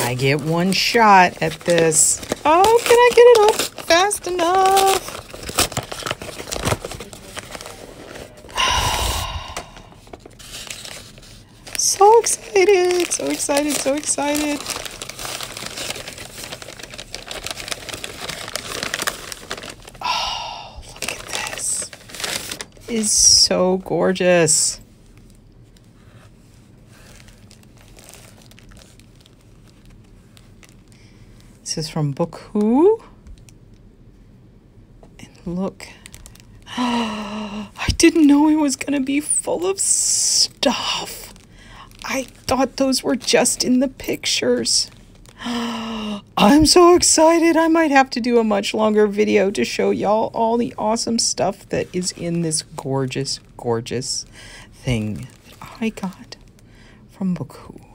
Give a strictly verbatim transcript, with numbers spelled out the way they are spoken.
I get one shot at this. Oh, can I get it up fast enough? So excited, so excited, so excited. Oh, look at this. It is so gorgeous. This is from Bookhou. And look. I didn't know it was going to be full of stuff. I thought those were just in the pictures. I'm so excited. I might have to do a much longer video to show y'all all the awesome stuff that is in this gorgeous, gorgeous thing that I got from Bookhou.